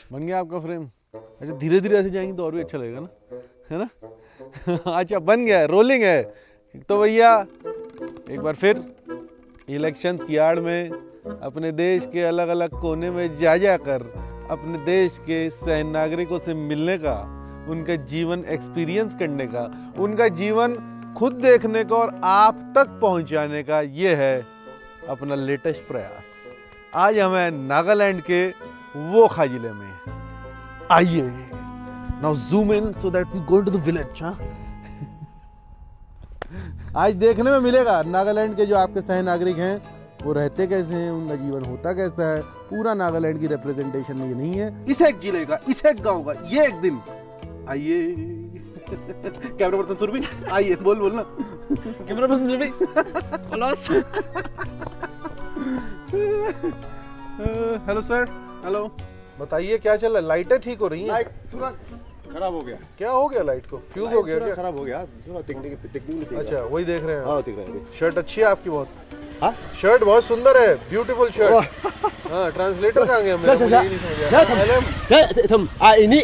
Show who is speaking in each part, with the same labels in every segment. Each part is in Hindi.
Speaker 1: बन गया आपका फ्रेम। अच्छा धीरे धीरे ऐसे जाएंगे तो और भी अच्छा लगेगा ना, है ना। अच्छा बन गया है, रोलिंग है। तो भैया एक बार फिर इलेक्शन की आड़ में अपने देश के अलग अलग कोने में जा जाकर अपने देश के सैन्य नागरिकों से मिलने का, उनका जीवन एक्सपीरियंस करने का, उनका जीवन खुद देखने का और आप तक पहुंचाने का, ये है अपना लेटेस्ट प्रयास। आज हम हैं नागालैंड के वोखा जिले में। आइए now zoom in so that we go to the village. आज देखने में मिलेगा नागालैंड के जो आपके सह नागरिक हैं वो रहते कैसे हैं, उनका जीवन होता कैसा है। पूरा नागालैंड की रिप्रेजेंटेशन ये नहीं है, इस एक जिले का, इस एक गांव का, ये एक दिन। आइए कैमरा पर्सन सुरभि, आइए बोलना।
Speaker 2: Camera person Surabhi,
Speaker 1: hello sir. Hello, बताइए क्या चल रहा है? लाइटें ठीक हो रही हैं?
Speaker 3: लाइट थोड़ा खराब हो गया।
Speaker 1: क्या हो गया? लाइट को फ्यूज हो गया क्या?
Speaker 3: खराब हो गया थोड़ा टेक्निकली।
Speaker 1: अच्छा वही देख रहे हैं।
Speaker 3: हाँ देख रहे हैं।
Speaker 1: शर्ट अच्छी है आपकी बहुत।
Speaker 3: हाँ
Speaker 1: शर्ट बहुत सुंदर है, ब्यूटीफुल शर्ट। हाँ ट्रांसलेटर कहाँ गया मेरा? मुझे ये नहीं समझ आया।
Speaker 3: इन्हीं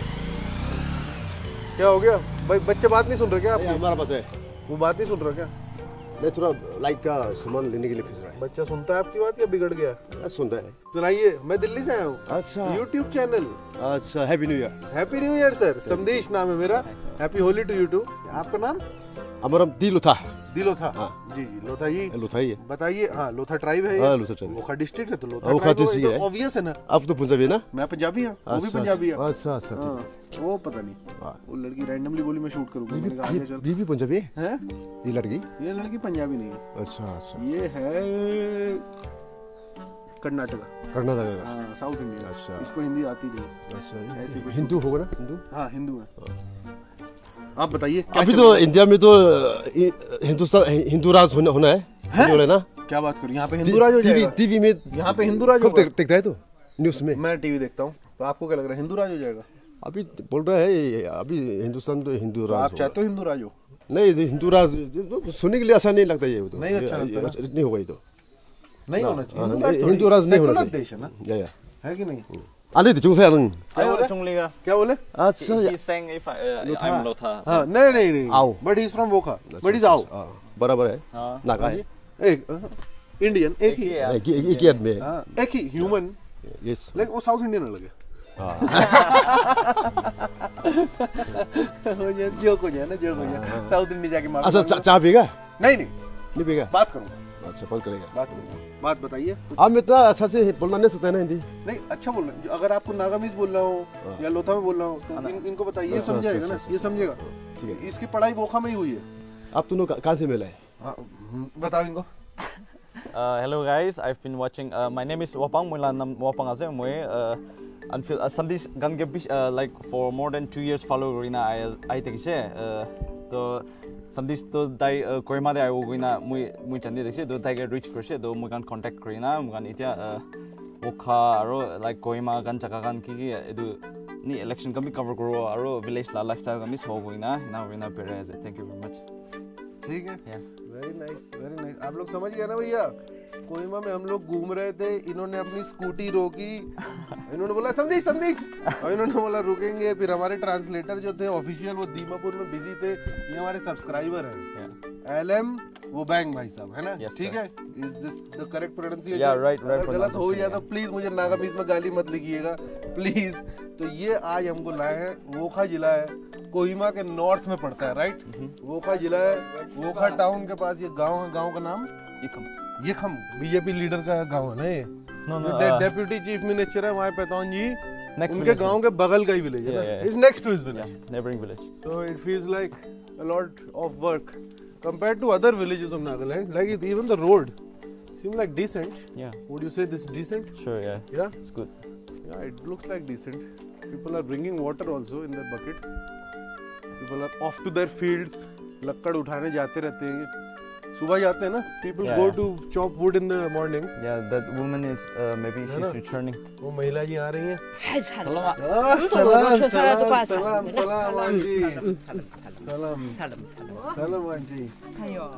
Speaker 1: क्या हो गया भाई? बच्चे बात नहीं सुन रहे क्या आपकी?
Speaker 3: हमारा पास है।
Speaker 1: वो बात नहीं सुन रहा क्या?
Speaker 3: मैं थोड़ा लाइट का सामान लेने के लिए फिर रहा है।
Speaker 1: बच्चा सुनता है आपकी बात या बिगड़ गया?
Speaker 3: सुन रहा है।
Speaker 1: सुनाइए, मैं दिल्ली से आया हूँ।
Speaker 3: अच्छा
Speaker 1: यूट्यूब चैनल।
Speaker 3: अच्छा happy new year.
Speaker 1: Happy new year sir. Sandesh नाम है मेरा। Happy Holi to you too. आपका नाम?
Speaker 3: हमारा दिलोथा।
Speaker 1: दिलोथा।
Speaker 3: हाँ
Speaker 1: जी जी लोथा जी।
Speaker 3: लोथा ही है।
Speaker 1: बताइए। हाँ लोथा ट्राइब है।
Speaker 3: हाँ लोथा ट्राइब।
Speaker 1: वोखा डिस्ट्रिक्ट है तो लोथा
Speaker 3: वोखा
Speaker 1: ट्राइब
Speaker 3: डिस्ट्रिक्ट है।
Speaker 1: ऑब्वियस है ना।
Speaker 3: आप तो पंजाबी ना?
Speaker 1: मैं पंजाबी हूँ, वो भी पंजाबी है।
Speaker 3: अच्छा अच्छा।
Speaker 1: वो पता नहीं, वो लड़की रैंडमली बोली मैं शूट करूंगा। मैंने कहा चल।
Speaker 3: बीबी पंजाबी
Speaker 1: है?
Speaker 3: ये लड़की?
Speaker 1: ये लड़की पंजाबी नहीं है।
Speaker 3: अच्छा अच्छा।
Speaker 1: ये है कर्नाटका।
Speaker 3: कर्नाटक का।
Speaker 1: हाँ साउथ इंडियन।
Speaker 3: अच्छा।
Speaker 1: इसको हिंदी आती नहीं।
Speaker 3: अच्छा
Speaker 1: ऐसी कुछ
Speaker 3: हिंदू होगा ना? हिंदू?
Speaker 1: हाँ हिंदू है। आप बताइए।
Speaker 3: अभी तो इंडिया में तो हिंदुस्तान हिंदू राज होना है ना?
Speaker 1: क्या बात करूँ, यहाँ पे हिंदू राज हो जाएगा?
Speaker 3: टीवी में
Speaker 1: यहाँ पे हिंदू राज होगा?
Speaker 3: देखता है तो न्यूज़ में।
Speaker 1: मैं टीवी देखता हूँ, तो आपको क्या लग रहा है हिंदू राज हो जाएगा?
Speaker 3: अभी बोल रहा है अभी हिंदुस्तान तो हिंदू राज।
Speaker 1: आप चाहते हो हिंदू राज हो?
Speaker 3: नहीं हिंदू राज सुनने के लिए अच्छा नहीं लगता ये तो।
Speaker 1: नहीं अच्छा लगता
Speaker 3: नहीं होगा ये तो।
Speaker 1: नहीं होना चाहिए
Speaker 3: हिंदू राज नहीं होना चाहिए।
Speaker 1: देश है ना, है कि नहीं?
Speaker 3: अरे तो क्या
Speaker 1: बोले?
Speaker 3: अच्छा
Speaker 2: He's saying if I'm Lotha.
Speaker 1: हाँ नहीं
Speaker 3: Ao.
Speaker 1: But he from Wokha, but he Ao
Speaker 3: बराबर है। नागा है
Speaker 1: एक इंडियन, एक ही
Speaker 3: एक ही आदमी है,
Speaker 1: एक ही ह्यूमन।
Speaker 3: यस
Speaker 1: लेकिन वो साउथ इंडियन अलग है। जोक हो जाए ना, जोक हो जाए। साउथ इंडिया जाके मार।
Speaker 3: अच्छा चाय पीएगा?
Speaker 1: नहीं
Speaker 3: पीएगा।
Speaker 1: बात करूंगा।
Speaker 3: अच्छा बात करेगा।
Speaker 1: बात बताइए।
Speaker 3: आप इतना अच्छा से बोलना नहीं सकते ना हिंदी?
Speaker 1: नहीं अच्छा बोल रहे हैं। अगर आपको नागामीज बोल रहा हूँ या लोथा में बोल रहा हूँ तो इनको बताइए, ये समझाएगा ना, ये समझेगा।
Speaker 3: ठीक है।
Speaker 1: इसकी पढ़ाई वोखा में ही हुई है।
Speaker 3: आप दोनों कहाँ से मिले?
Speaker 1: बताओ इनको।
Speaker 2: Hello guys, I've been watching. My name is Wapang. Mula nam Wapang ase moi. Until something gan get like for more than 2 years follow Rina I take se. तो संदेश तो दाई कोई मादे आयो गुइना मुई चंदी देखसे दो दाई के रिच करसे दो मुगान कांटेक्ट करिना मुगान इतिया वोखा आरो लाइक कोई मा गान चका गान की एदु नि इलेक्शन कमी कवर करो आरो विलेज ला लाइफस्टाइल कमी सो गुइना ना विना पेरे एज थैंक यू वेरी मच।
Speaker 1: ठीक है, वेरी नाइस। आप लोग समझ गए ना भैया? कोहिमा में हम लोग घूम रहे थे, इन्होंने अपनी स्कूटी रोकी, इन्होंने बोला संदेश और इन्होंने बोला रुकेंगे। फिर हमारे ट्रांसलेटर जो थे ऑफिशियल वो दीमापुर में बिजी थे। ये हमारे सब्सक्राइबर हैं LM वो बैंक भाई साहब है ना? ठीक है, is this the correct pronunciation?
Speaker 2: या राइट
Speaker 1: गलत हो गया तो प्लीज मुझे नागामीज में गाली मत लिखिएगा प्लीज। तो ये आज हमको लाए हैं, वोखा जिला है, कोहिमा के नॉर्थ में पड़ता है, राइट? वोखा जिला है, वोखा टाउन के पास ये गांव है। गांव का नाम येखम बीजेपी लीडर का गांव है ना ये? डेप्यूटी चीफ मिनिस्टर है वहाँ पेतौन जी, उनके गांव के बगल का ही विलेज है ना? Is next to his village,
Speaker 2: neighbouring village.
Speaker 1: So it feels like a lot of work compared to other villages of Nagaland. Like even the road seems like decent.
Speaker 2: Yeah.
Speaker 1: Would you say this is decent?
Speaker 2: Sure. Yeah.
Speaker 1: Yeah.
Speaker 2: It's good.
Speaker 1: Yeah, it looks like decent. People are bringing water also in their buckets. People are off to their fields. लक्कड़ उठाने जाते रहते हैं। सुबह जाते हैं ना, people
Speaker 2: Yeah,
Speaker 1: go
Speaker 2: yeah.
Speaker 1: to chop wood in the morning.
Speaker 2: Yeah, that woman is maybe
Speaker 1: Yeah,
Speaker 2: she's
Speaker 1: na?
Speaker 2: returning.
Speaker 1: वो महिला जी आ रही हैं.
Speaker 4: Hai salam.
Speaker 2: Hello, ma.
Speaker 1: सलाम
Speaker 4: सलाम,
Speaker 1: सलाम सलाम आंटी.
Speaker 4: Salam, salam.
Speaker 1: सलाम
Speaker 4: Salam, salam.
Speaker 1: सलाम आंटी.
Speaker 4: Ayo.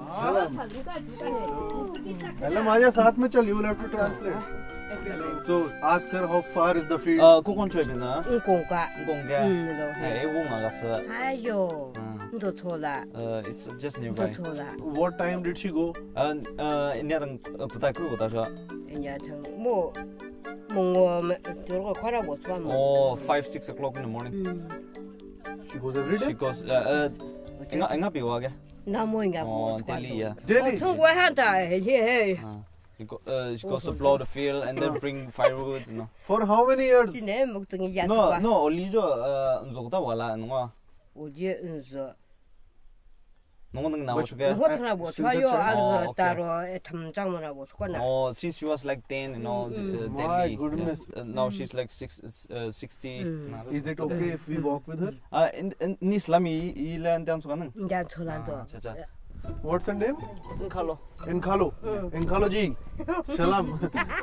Speaker 1: Hello, आजा साथ में चल. You will have to translate. So ask her how far is the field.
Speaker 2: 고건 쪽에 나.
Speaker 4: 공과.
Speaker 2: 공개.
Speaker 4: 너.
Speaker 2: 애공 나갔어.
Speaker 4: 아유. 너错了.
Speaker 2: It's just
Speaker 4: 너
Speaker 2: nearby.
Speaker 4: 错了.
Speaker 1: What time did she go?
Speaker 2: 인야랑 부탁 그러고 다셔.
Speaker 4: 이제 뭐 뭔가 들어가 가라고 써.
Speaker 2: Oh, 5-6 o'clock in the morning.
Speaker 1: She goes every
Speaker 2: She
Speaker 1: day.
Speaker 2: goes. 앵가 비와게.
Speaker 4: 나 뭐인가.
Speaker 2: Delhi. Yeah.
Speaker 1: Delhi.
Speaker 4: 청구한다. 해.
Speaker 2: She goes to plow the field and then bring firewood. No.
Speaker 1: For how many years?
Speaker 4: 내 먹등이 야.
Speaker 2: No, 올리죠. 은속다 와라 누가.
Speaker 4: 어디 은서.
Speaker 2: 농어등 나오시게.
Speaker 4: 호텔하고
Speaker 1: since
Speaker 4: 저요
Speaker 1: a child?
Speaker 4: 아주
Speaker 2: okay.
Speaker 4: 따로 탐장을 하고 속았나.
Speaker 2: Oh, since she was like 10 and all,
Speaker 1: My
Speaker 2: Delhi.
Speaker 1: goodness.
Speaker 2: Now she's like 60.
Speaker 1: Is it okay if we walk with her?
Speaker 2: 니 이슬람이 이란 대한 수가는.
Speaker 4: 이제 초란도.
Speaker 2: 진짜.
Speaker 1: What's her name?
Speaker 2: 칼로.
Speaker 1: Inkhalo. Inkhalo ji. Salam.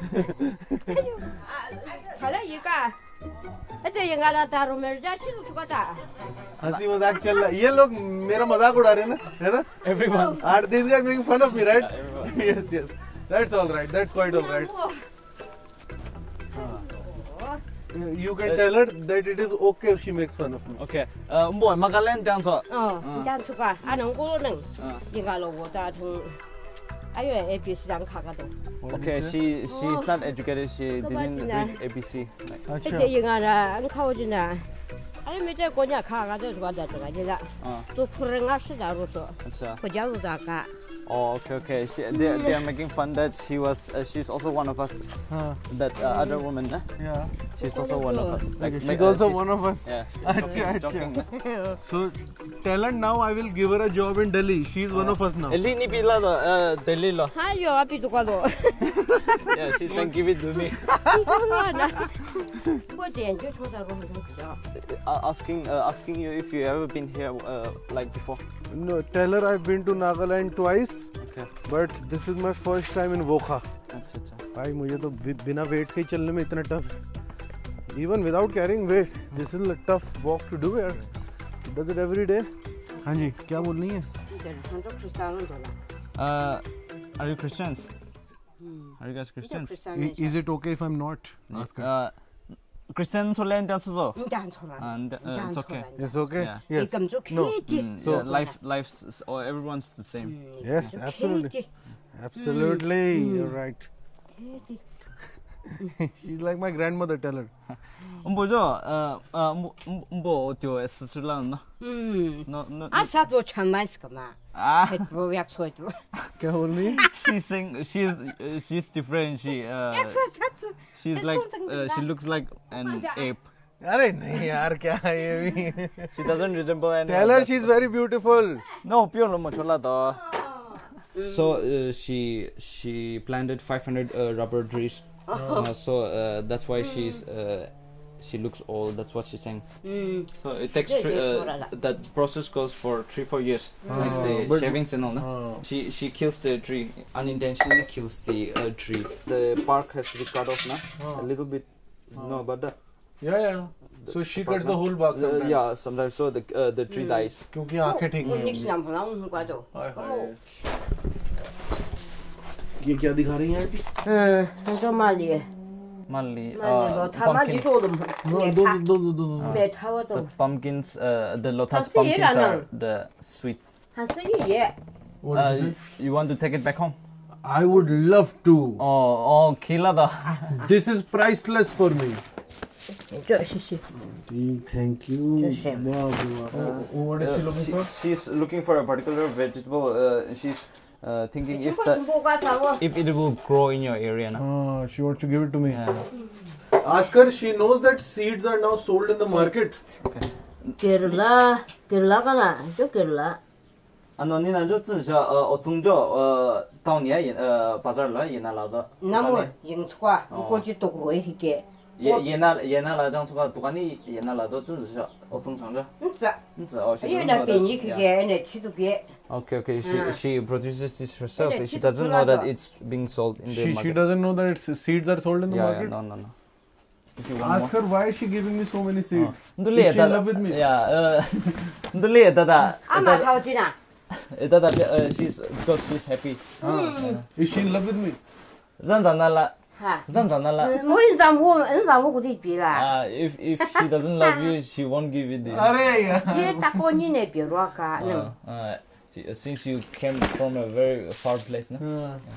Speaker 4: खाला 이가. अते यंगाला तारो मेरे जा छी सुकाता.
Speaker 1: हंसी मजाक चल रहा है. ये लोग मेरा मजाक उड़ा रहे हैं ना, है ना?
Speaker 2: Everyone.
Speaker 1: Are these guys making fun of me, right? Yes, yes. That's all right. That's quite all right. You can tell her that it is okay if she makes fun of me.
Speaker 2: Okay. 뭐 마갈렌 대한 수.
Speaker 4: 이제 수가 아는 거는 이가로 보다 좀 아유 ABC랑 가가도.
Speaker 2: Okay, she's not educated. She didn't read ABC.
Speaker 1: अच्छा.
Speaker 4: 이제 이가라 안 가오지나. 아니 밑에 거냐 가가도 좋아다 저가지라. 또 풀응아 시다로서.
Speaker 2: अच्छा.
Speaker 4: 그자도 다가.
Speaker 2: Oh, okay. They are making fun that she's also one of us. That other woman,
Speaker 1: Yeah.
Speaker 2: she's also one of us. Like
Speaker 1: She's also one of us.
Speaker 2: Yeah.
Speaker 1: अच्छा,
Speaker 2: Joking.
Speaker 1: So tell her now I will give her a job in Delhi. She's one of us now.
Speaker 2: 엘리니 빌라도 델리로.
Speaker 4: 아유 앞이도 가도.
Speaker 2: Yeah, she said give it to me.
Speaker 4: 이거나. 뭐지? 저 초사로 하는 거죠.
Speaker 2: Asking you if you ever been here like before.
Speaker 1: No, tell her I've been to Nagaland twice,
Speaker 2: Okay.
Speaker 1: but this is my first time in Vokha.
Speaker 2: अच्छा.
Speaker 1: भाई मुझे तो बिना वेट के चलने में इतना tough. Even without carrying weight, this is a tough walk to do यार. Does it every day? हाँ जी, क्या बोल रही हैं?
Speaker 2: Are you Christians? Are you guys Christians?
Speaker 1: Is it okay if I'm not? Ask her.
Speaker 2: Christian 솔렌 dance도.
Speaker 4: It's
Speaker 2: It's okay.
Speaker 1: It's okay.
Speaker 2: Yeah.
Speaker 1: Yes.
Speaker 4: No.
Speaker 2: So life's or everyone's the same.
Speaker 1: Yes, absolutely. Absolutely, you're right. She's like my grandmother. Tell her.
Speaker 2: 뭐죠? 뭐 어디요? 에스출라나? No.
Speaker 4: 아사도 참 맛있구만.
Speaker 2: Ah,
Speaker 4: 뭐 약속도.
Speaker 1: क्या बोल रही है?
Speaker 2: she's different. She's like she looks like an ape.
Speaker 1: अरे नहीं यार क्या है ये भी?
Speaker 2: She doesn't resemble an.
Speaker 1: Tell her she's very beautiful.
Speaker 2: No, pure no cholada. So she planted 500 rubber trees. So that's why she looks old. That's what she's saying. So it takes that process goes for 3-4 years, like the shavings and all. No? She kills the tree, unintentionally kills the tree. The bark has to be cut off now, a little bit. No, but that.
Speaker 1: Yeah. So she cuts the whole bark sometimes.
Speaker 2: Yeah, sometimes. So the tree dies.
Speaker 1: क्योंकि आंखें ठीक नहीं
Speaker 4: 닉스 안 보나온 거죠.
Speaker 1: हैं. ये क्या दिखा रही हैं aunty?
Speaker 4: 저 말이.
Speaker 2: Mali.
Speaker 4: 뭐 타마지
Speaker 2: pumpkin.
Speaker 4: 조금. 매 타워도.
Speaker 2: The pumpkins, the lotus
Speaker 4: That's
Speaker 2: pumpkins
Speaker 4: it,
Speaker 2: are the sweet.
Speaker 4: 한 쓰기 예.
Speaker 1: What is it?
Speaker 2: You want to take it back home?
Speaker 1: I would love to.
Speaker 2: Oh, kilada.
Speaker 1: This is priceless for me.
Speaker 4: 저 시시.
Speaker 1: Thank you.
Speaker 4: Just
Speaker 1: Wow. What is she looking for?
Speaker 2: She's looking for a particular vegetable. She's thinking if it will grow in your area. No?
Speaker 1: She wants to give it to me.
Speaker 2: Yeah.
Speaker 1: Ask her. She knows that seeds are now sold in the market.
Speaker 2: Okay.
Speaker 4: 게르라가나 저 게르라.
Speaker 2: 너는 저 진짜 어떤到年바자르라 옛날라다.
Speaker 4: 나무 영수화 고지도 고이게.
Speaker 2: 옛날 장소가 똑같이 옛날도 진짜 어떤 장소?
Speaker 4: 이거 나 괜히 그게 내 치도게.
Speaker 2: Okay. She produces this herself. She doesn't know that it's being sold in the
Speaker 1: She
Speaker 2: market.
Speaker 1: doesn't know that seeds are sold in the market.
Speaker 2: No. If you
Speaker 1: Ask her why is she giving me so many seeds.
Speaker 2: Nduli
Speaker 1: Is she in love with me?
Speaker 2: Yeah. Nduli dada.
Speaker 4: 아마 차오지나.
Speaker 2: Dada, she's because she's happy.
Speaker 1: Is she in love with me?
Speaker 2: zanzanala.
Speaker 4: 하.
Speaker 2: zanzanala.
Speaker 4: 인자고 그디 비라.
Speaker 2: If she doesn't love you, she won't give it.
Speaker 1: अरे यार.
Speaker 4: 제 딱본이네 비로아까.
Speaker 2: Since you came from a very far place, no?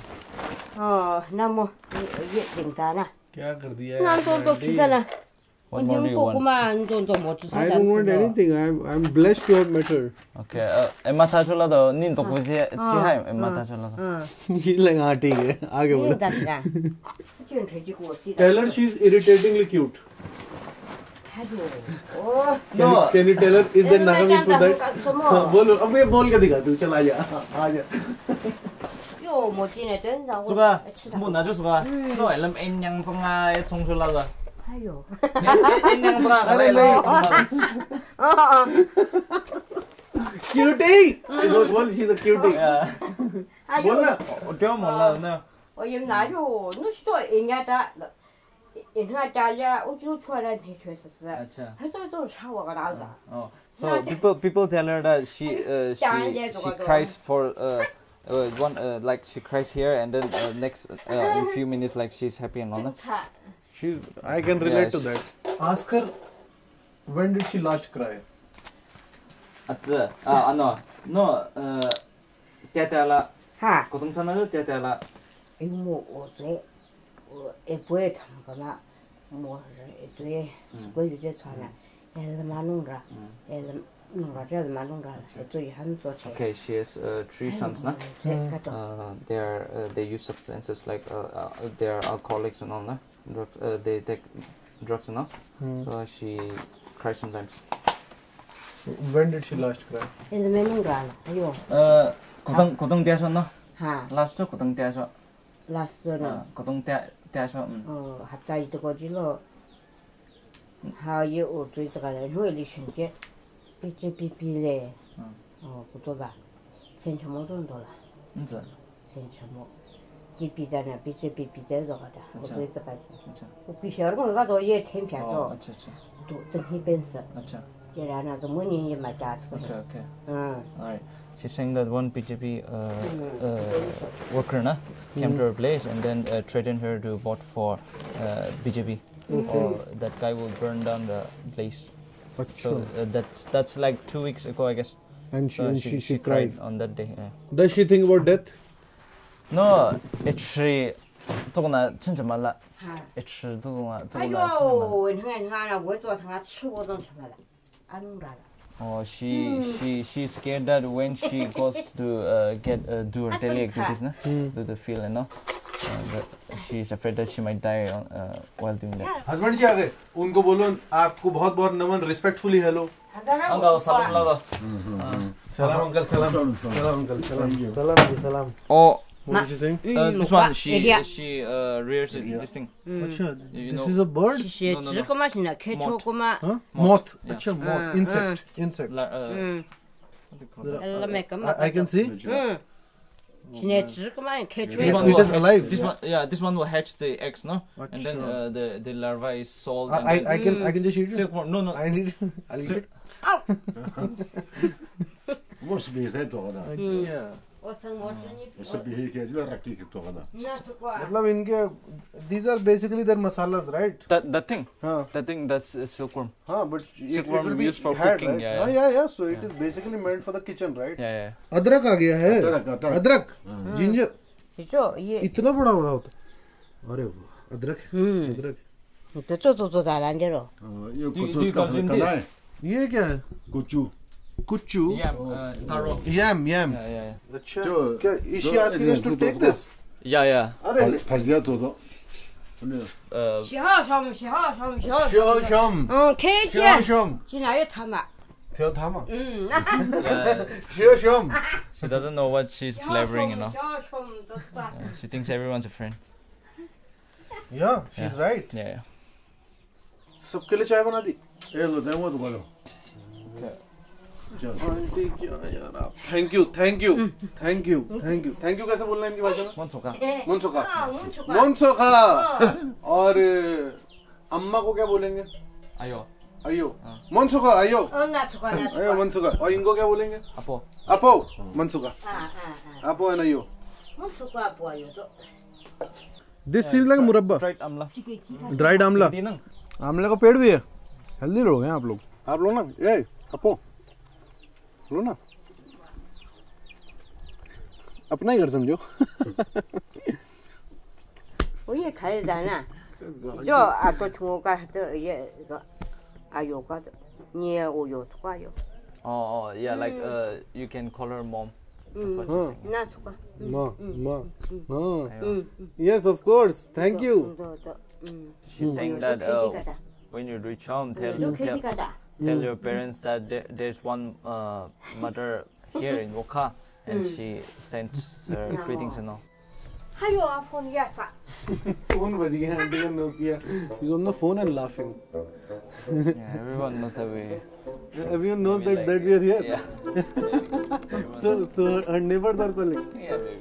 Speaker 4: 나뭐 이게 된다나.
Speaker 1: क्या कर दिया है?
Speaker 4: 난또 주잖아.
Speaker 2: What more do you want?
Speaker 4: 보고만 못 주잖아.
Speaker 1: I don't want anything. I'm blessed to have met her.
Speaker 2: Okay. Emma 타줄라도 닌도 보지 지하임. Emma 타줄라도.
Speaker 1: She's like हाँ ठीक है. आगे बढ़ो.
Speaker 4: 된다. 지금 돼지고 씨다.
Speaker 1: Tell her she's irritatingly cute.
Speaker 2: No.
Speaker 1: Can you tell her is there Nagamis for that? बोलो अब ये बोल के दिखा तू चला जा आ जा.
Speaker 4: 요 뭐지네 된다고.
Speaker 2: 수가 뭐 나줘 수가. 너 엘람 엔양성아의 총줄라도.
Speaker 4: 아유.
Speaker 2: 엔양성아
Speaker 1: अरे नहीं. Cutie. बोल she's a cutie. बोल ना.
Speaker 2: क्या 몰라 너.
Speaker 4: 어iem 나요. 너 시도 인야다. 인하자야 우주 초라한 배추였었어.
Speaker 2: अच्छा.
Speaker 4: 해서 좀 샤워가 나오다.
Speaker 2: So people tell her that she cries for one like she cries here and then next in few minutes like she's happy and all that.
Speaker 1: I can relate to that. Ask her when did she last cry?
Speaker 2: no 때때라
Speaker 4: 하.
Speaker 2: 고등산은 때때라.
Speaker 4: 이거 뭐 어제 에보에 담거나 뭐 에도에 그거유제 전에 엘마농라 엘마농라 엘마농라 에도에 한조 체.
Speaker 2: Okay, she has 3 sons, na? They use substances like they are alcoholics and all, na? Drugs, they take drugs and all. So she cries sometimes.
Speaker 1: When did she last cry?
Speaker 4: 엘마농라 아요.
Speaker 2: 고등 대하셨나?
Speaker 4: 하.
Speaker 2: 라스트 고등 대하셔.
Speaker 4: 라스는
Speaker 2: 고등 대하셔.
Speaker 4: 합자이 되고지로 하여 어쩌다가 회리 신제 비비비래. 그도다. 센처모 정도라.
Speaker 2: 인자.
Speaker 4: 센처모. 비비잖아. 비비비대도 가다. 어쩌다가.
Speaker 2: अच्छा.
Speaker 4: 웃기셔는 가도 얘 템피아서.
Speaker 2: अच्छा.
Speaker 4: 또 등이 벤서.
Speaker 2: अच्छा.
Speaker 4: 얘라나 좀 뭐니 맞다.
Speaker 2: Okay. Alright. She's saying that one BJP worker came to her place and then threatened her to vote for BJP, or that guy will burn down the place. So that's like 2 weeks ago, I guess.
Speaker 1: And she cried
Speaker 2: on that day. Yeah.
Speaker 1: Does she think about death?
Speaker 2: No, actually, 조금나 진짜 말라. actually 조금나
Speaker 4: 아유, 하나 왜 또 상아 치고던 참아라. 안 울어라.
Speaker 2: She's scared that when she goes to do her daily activities, do the field and all, she's afraid that she might die while doing that.
Speaker 1: Husband जी आ गए. उनको बोलो आपको बहुत बहुत नमन. Respectfully hello.
Speaker 2: Uncle, salam lado.
Speaker 1: Salam uncle, salam. Salam uncle, salam. Salam, salam.
Speaker 2: Oh.
Speaker 1: What is she saying?
Speaker 2: This one, she rears this thing.
Speaker 1: अच्छा,
Speaker 2: You
Speaker 1: this
Speaker 2: know.
Speaker 1: is a bird?
Speaker 4: 지르고마시나 개초고마.
Speaker 1: Huh? Moth.
Speaker 2: Yeah.
Speaker 1: अच्छा, moth. Insect. Insect.
Speaker 2: What do you call that?
Speaker 1: I can see.
Speaker 4: 지네 지르고마 개초.
Speaker 2: This one
Speaker 1: It
Speaker 2: will
Speaker 1: is alive.
Speaker 2: this one will hatch the eggs, no? And then the larva is sold.
Speaker 1: I can just eat it.
Speaker 2: Silkworm, no.
Speaker 1: I need. I'll eat it.
Speaker 3: Must be here to go.
Speaker 1: Yeah.
Speaker 3: Must be here to rakti to go.
Speaker 1: मतलब इनके these are basically their masalas, right?
Speaker 2: That thing.
Speaker 1: हाँ.
Speaker 2: That thing, that's silkworm.
Speaker 1: हाँ, but
Speaker 2: Silkworm
Speaker 1: it will be
Speaker 2: used for
Speaker 1: had,
Speaker 2: cooking,
Speaker 1: right?
Speaker 2: yeah.
Speaker 1: Yeah. So it is basically meant for the kitchen, right?
Speaker 2: Yeah.
Speaker 1: अदरक आ गया है. अदरक. Ginger.
Speaker 4: 그죠? 예.
Speaker 1: इतना बड़ा बड़ा होता. अरे वाह, अदरक. अदरक.
Speaker 4: 또 쪼쪼쪼 잘안 되러.
Speaker 2: Do you consume this?
Speaker 1: ये क्या है?
Speaker 3: Kuchu.
Speaker 1: कुच्चू.
Speaker 2: Taro.
Speaker 1: Yam.
Speaker 2: Yeah.
Speaker 1: अच्छा. क्या? Is she asking us to take this?
Speaker 2: Yeah.
Speaker 1: अरे.
Speaker 3: Pazia todo.
Speaker 4: 시하섬.
Speaker 1: 쇼숑.
Speaker 4: 케이크.
Speaker 1: 쇼숑.
Speaker 4: 지나요 타마.
Speaker 1: theo thama.
Speaker 2: Yeah.
Speaker 1: Shoshom.
Speaker 2: She doesn't know what she's blabbering, you know. She thinks everyone's a friend.
Speaker 1: Yeah, she's right.
Speaker 2: Yeah.
Speaker 1: सबके लिए चाय बना दी।
Speaker 3: ये लो दे वो तो बोलो
Speaker 1: आंटी क्या यार आप, thank you thank you thank you thank you thank you कैसे बोलना है इनकी भाषा में?
Speaker 2: 몬소가
Speaker 1: मुनसुखा
Speaker 4: 몬초가.
Speaker 1: मुनसुखा। और अम्मा को क्या बोलेंगे?
Speaker 2: 아요
Speaker 1: अयो मुनसुखा अयो
Speaker 4: 나초가
Speaker 1: अयो मुनसुखा। और इनको क्या बोलेंगे?
Speaker 2: 아포
Speaker 1: अपो मुनसुखा
Speaker 4: 아아아.
Speaker 1: अपो एंड अयो।
Speaker 4: 몬초가 보여요.
Speaker 1: दिस सीज लाइक मुरब्बा,
Speaker 2: 드라이드 암라
Speaker 1: ड्राइड आमला।
Speaker 2: 디는
Speaker 1: आमले का पेड़ भी है। हेल्दी लोग हैं आप लोग। आप लो ना, ये अपो लो ना, अपना ही घर समझो।
Speaker 4: 我也看得到呢。就啊，都从我家这也个，啊有个的，你我有错有，
Speaker 2: yeah, like you can call her mom. That's what she's saying.
Speaker 4: 那错个，
Speaker 1: माँ माँ हाँ, yes of course, thank you.
Speaker 2: She's saying that when you reach home, tell your parents that there's one mother here in Woka, and she sends her greetings and all.
Speaker 4: 还有啊，फोन也发，
Speaker 1: फोन बज गया आंटी का Nokia. You on the phone and laughing.
Speaker 2: Yeah, everyone knows that we.
Speaker 1: Everyone knows that we are here.
Speaker 2: Yeah.
Speaker 1: So our neighbors are calling.
Speaker 2: Yeah, baby.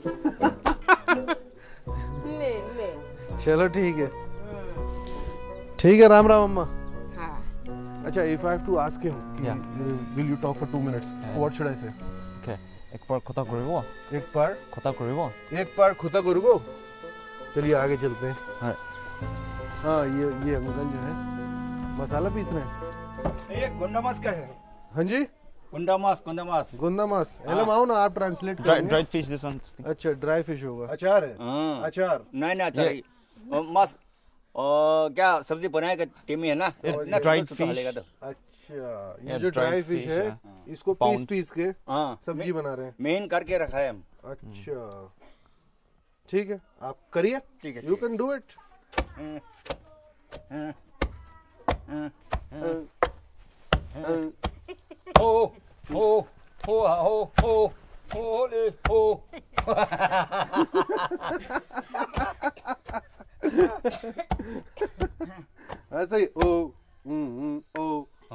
Speaker 4: 没，
Speaker 1: चलो ठीक है, ठीक है। राम राम अम्मा।
Speaker 4: 哈，
Speaker 1: अच्छा, if I have to ask him,
Speaker 2: Yeah.
Speaker 1: will you talk for 2 minutes? What should I say?
Speaker 2: Okay. एक बार खुदा करिगो.
Speaker 1: एक बार
Speaker 2: खुदा करिगो.
Speaker 1: एक बार खुदा गुरुगो। चलिए आगे चलते हैं।
Speaker 2: हाँ.
Speaker 1: हाँ, ये अंकल जो है मसाला पीस रहे हैं।
Speaker 5: ये गुंडा मास का है।
Speaker 1: हाँ जी,
Speaker 5: गुंडा मास
Speaker 1: गुंदा मास। हेलो आओ ना, आप ट्रांसलेट करेंगे।
Speaker 2: Dried fish this one.
Speaker 1: अच्छा, ड्राई फिश होगा। अचार है?
Speaker 5: हाँ।
Speaker 1: अचार
Speaker 5: नहीं अच्छा मास क्या सब्जी बनाएगा टीमी है ना ना
Speaker 2: dried
Speaker 5: छोटा
Speaker 2: fish.
Speaker 5: हलेगा तो
Speaker 1: अच्छा, ये
Speaker 2: Yeah,
Speaker 1: जो ड्राई
Speaker 2: dried
Speaker 1: फिश
Speaker 2: fish,
Speaker 1: है
Speaker 2: yeah.
Speaker 1: इसको
Speaker 2: Pound.
Speaker 1: पीस के
Speaker 5: हाँ
Speaker 1: सब्जी बना रहे हैं।
Speaker 5: मेन करके रखा है हम।
Speaker 1: अच्छा, ठीक है, आप करिए।
Speaker 5: ठीक है,
Speaker 1: यू कैन डू इट।
Speaker 5: हो हो हो हो हो हो ले हो
Speaker 1: ऐसे ही ओ ओ